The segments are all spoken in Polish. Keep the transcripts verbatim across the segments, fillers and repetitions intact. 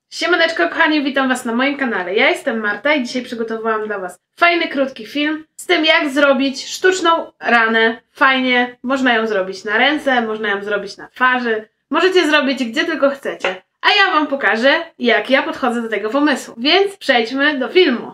Siemaneczko kochani, witam was na moim kanale. Ja jestem Marta i dzisiaj przygotowałam dla was fajny, krótki film z tym, jak zrobić sztuczną ranę. Fajnie, można ją zrobić na ręce, można ją zrobić na twarzy. Możecie zrobić gdzie tylko chcecie. A ja wam pokażę, jak ja podchodzę do tego pomysłu. Więc przejdźmy do filmu.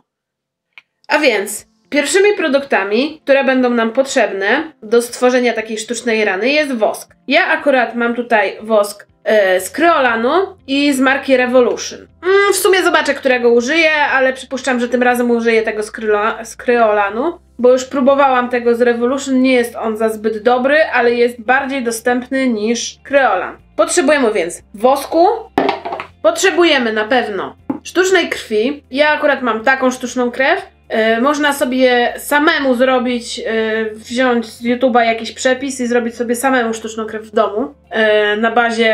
A więc pierwszymi produktami, które będą nam potrzebne do stworzenia takiej sztucznej rany, jest wosk. Ja akurat mam tutaj wosk z Kryolanu i z marki Revolution. Mm, w sumie zobaczę, którego użyję, ale przypuszczam, że tym razem użyję tego z, Krylo z Kryolanu, bo już próbowałam tego z Revolution, nie jest on za zbyt dobry, ale jest bardziej dostępny niż Kryolan. Potrzebujemy więc wosku, potrzebujemy na pewno sztucznej krwi. Ja akurat mam taką sztuczną krew. Yy, można sobie samemu zrobić, yy, wziąć z YouTube'a jakiś przepis i zrobić sobie samemu sztuczną krew w domu yy, na bazie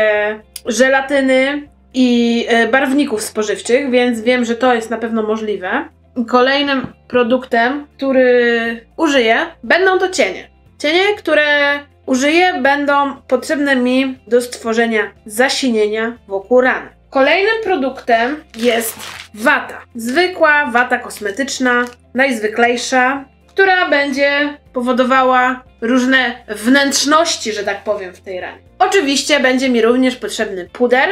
żelatyny i yy, barwników spożywczych, więc wiem, że to jest na pewno możliwe. Kolejnym produktem, który użyję, będą to cienie. Cienie, które użyję, będą potrzebne mi do stworzenia zasinienia wokół rany. Kolejnym produktem jest wata. Zwykła wata kosmetyczna, najzwyklejsza, która będzie powodowała różne wnętrzności, że tak powiem, w tej ranie. Oczywiście będzie mi również potrzebny puder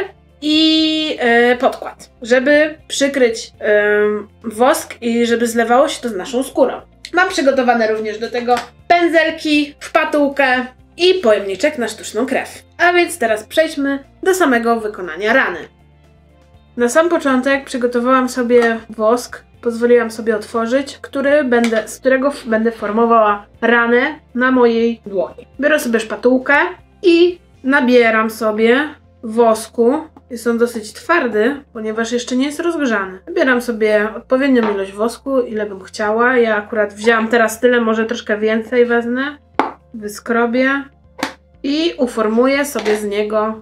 i yy, podkład, żeby przykryć yy, wosk i żeby zlewało się to z naszą skórą. Mam przygotowane również do tego pędzelki, szpatułkę i pojemniczek na sztuczną krew. A więc teraz przejdźmy do samego wykonania rany. Na sam początek przygotowałam sobie wosk, pozwoliłam sobie otworzyć, który będę, z którego będę formowała ranę na mojej dłoni. Biorę sobie szpatułkę i nabieram sobie wosku. Jest on dosyć twardy, ponieważ jeszcze nie jest rozgrzany. Nabieram sobie odpowiednią ilość wosku, ile bym chciała. Ja akurat wzięłam teraz tyle, może troszkę więcej wezmę. Wyskrobię i uformuję sobie z niego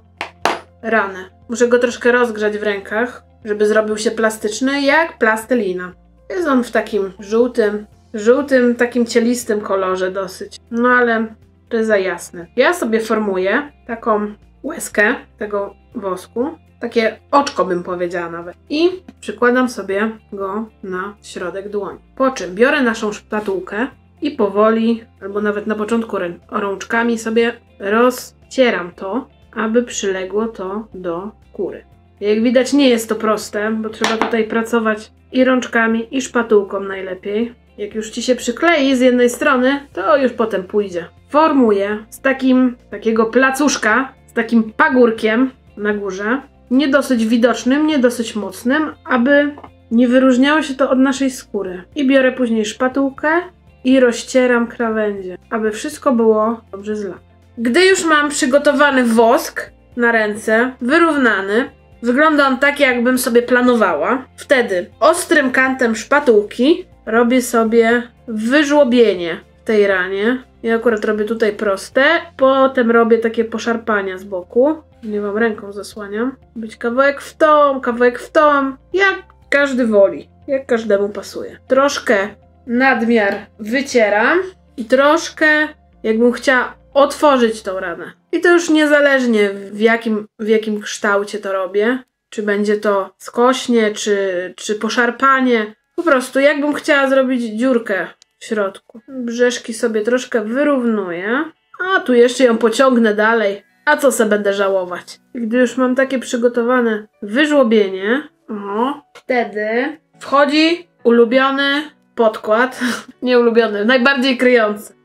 ranę. Muszę go troszkę rozgrzać w rękach, żeby zrobił się plastyczny, jak plastelina. Jest on w takim żółtym, żółtym, takim cielistym kolorze dosyć. No ale to jest za jasne. Ja sobie formuję taką łezkę tego wosku. Takie oczko bym powiedziała nawet. I przykładam sobie go na środek dłoni. Po czym biorę naszą szpatułkę i powoli, albo nawet na początku rę rączkami sobie rozcieram to, aby przyległo to do skóry. Jak widać, nie jest to proste, bo trzeba tutaj pracować i rączkami, i szpatułką najlepiej. Jak już ci się przyklei z jednej strony, to już potem pójdzie. Formuję z takim, takiego placuszka, z takim pagórkiem na górze, nie dosyć widocznym, nie dosyć mocnym, aby nie wyróżniało się to od naszej skóry. I biorę później szpatułkę i rozcieram krawędzie, aby wszystko było dobrze zlane. Gdy już mam przygotowany wosk na ręce, wyrównany, wygląda on tak, jakbym sobie planowała. Wtedy ostrym kantem szpatułki robię sobie wyżłobienie w tej ranie. Ja akurat robię tutaj proste, potem robię takie poszarpania z boku. Nie wam ręką zasłaniam. Być kawałek w tą, kawałek w tą, jak każdy woli, jak każdemu pasuje. Troszkę nadmiar wycieram i troszkę, jakbym chciała otworzyć tą ranę. I to już niezależnie w jakim, w jakim kształcie to robię. Czy będzie to skośnie, czy, czy poszarpanie. Po prostu jakbym chciała zrobić dziurkę w środku. Brzeszki sobie troszkę wyrównuję. A tu jeszcze ją pociągnę dalej. A co se będę żałować? I gdy już mam takie przygotowane wyżłobienie, o, wtedy wchodzi ulubiony podkład. Nie ulubiony, najbardziej kryjący.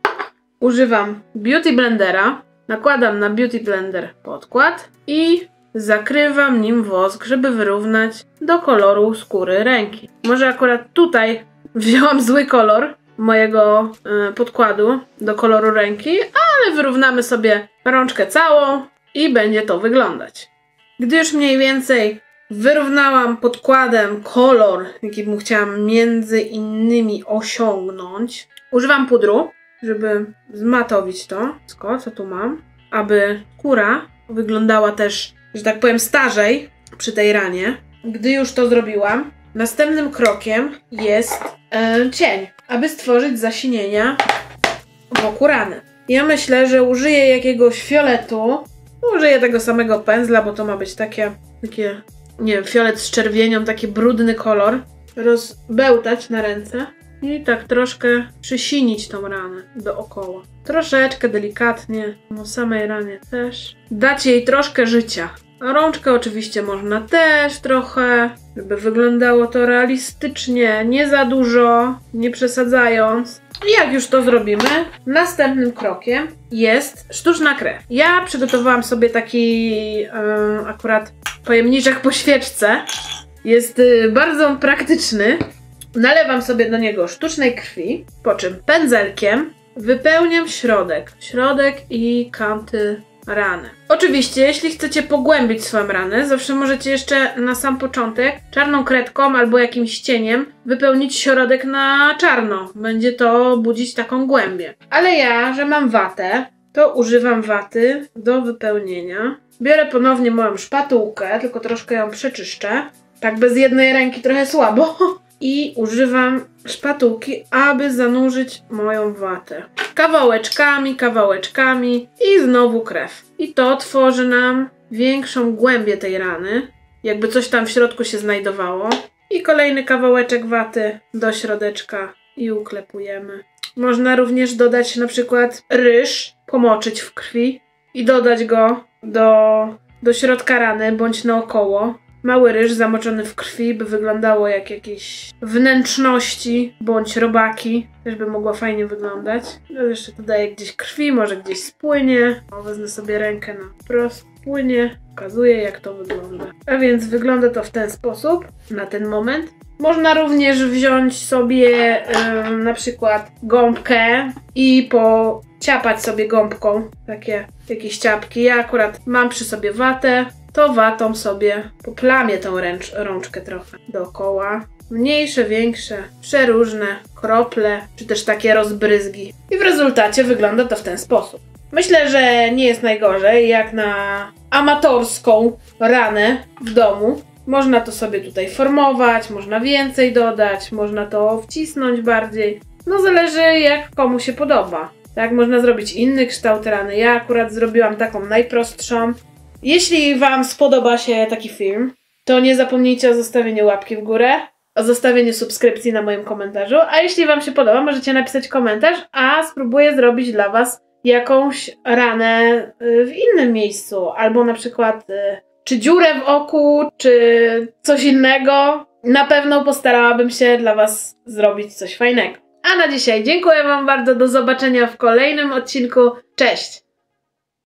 Używam Beauty Blendera, nakładam na Beauty Blender podkład i zakrywam nim wosk, żeby wyrównać do koloru skóry ręki. Może akurat tutaj wzięłam zły kolor mojego y, podkładu do koloru ręki, ale wyrównamy sobie rączkę całą i będzie to wyglądać. Gdy już mniej więcej wyrównałam podkładem kolor, jaki bym chciała między innymi osiągnąć, używam pudru, żeby zmatowić to wszystko, co tu mam, aby skóra wyglądała też, że tak powiem, starzej przy tej ranie. Gdy już to zrobiłam, następnym krokiem jest e, cień, aby stworzyć zasinienia wokół rany. Ja myślę, że użyję jakiegoś fioletu, użyję tego samego pędzla, bo to ma być takie, takie nie wiem, fiolet z czerwienią, taki brudny kolor, rozbełtać na ręce i tak troszkę przysinić tą ranę dookoła. Troszeczkę delikatnie, na samej ranie też. Dać jej troszkę życia. A rączkę oczywiście można też trochę, żeby wyglądało to realistycznie, nie za dużo, nie przesadzając. I jak już to zrobimy, następnym krokiem jest sztuczna krew. Ja przygotowałam sobie taki yy, akurat pojemniczek po świeczce. Jest yy, bardzo praktyczny. Nalewam sobie do niego sztucznej krwi, po czym pędzelkiem wypełniam środek, środek i kanty rany. Oczywiście, jeśli chcecie pogłębić swoją ranę, zawsze możecie jeszcze na sam początek czarną kredką albo jakimś cieniem wypełnić środek na czarno. Będzie to budzić taką głębię. Ale ja, że mam watę, to używam waty do wypełnienia. Biorę ponownie moją szpatułkę, tylko troszkę ją przeczyszczę. Tak bez jednej ręki trochę słabo. I używam szpatułki, aby zanurzyć moją watę. Kawałeczkami, kawałeczkami i znowu krew. I to tworzy nam większą głębię tej rany, jakby coś tam w środku się znajdowało. I kolejny kawałeczek waty do środeczka i uklepujemy. Można również dodać na przykład ryż, pomoczyć w krwi i dodać go do, do środka rany bądź naokoło. Mały ryż zamoczony w krwi, by wyglądało jak jakieś wnętrzności bądź robaki. Też by mogło fajnie wyglądać. No jeszcze dodaję gdzieś krwi, może gdzieś spłynie. O, wezmę sobie rękę na wprost. Płynie. Pokazuję, jak to wygląda. A więc wygląda to w ten sposób na ten moment. Można również wziąć sobie yy, na przykład gąbkę i pociapać sobie gąbką takie jakieś ciapki. Ja akurat mam przy sobie watę. To watą sobie poplamię tą ręcz, rączkę trochę dookoła. Mniejsze, większe, przeróżne krople, czy też takie rozbryzgi. I w rezultacie wygląda to w ten sposób. Myślę, że nie jest najgorzej, jak na amatorską ranę w domu. Można to sobie tutaj formować, można więcej dodać, można to wcisnąć bardziej. No zależy, jak komu się podoba. Tak, można zrobić inny kształt rany. Ja akurat zrobiłam taką najprostszą. Jeśli Wam spodoba się taki film, to nie zapomnijcie o zostawieniu łapki w górę, o zostawieniu subskrypcji na moim komentarzu, a jeśli Wam się podoba, możecie napisać komentarz, a spróbuję zrobić dla Was jakąś ranę w innym miejscu, albo na przykład czy dziurę w oku, czy coś innego. Na pewno postarałabym się dla Was zrobić coś fajnego. A na dzisiaj dziękuję Wam bardzo, do zobaczenia w kolejnym odcinku. Cześć!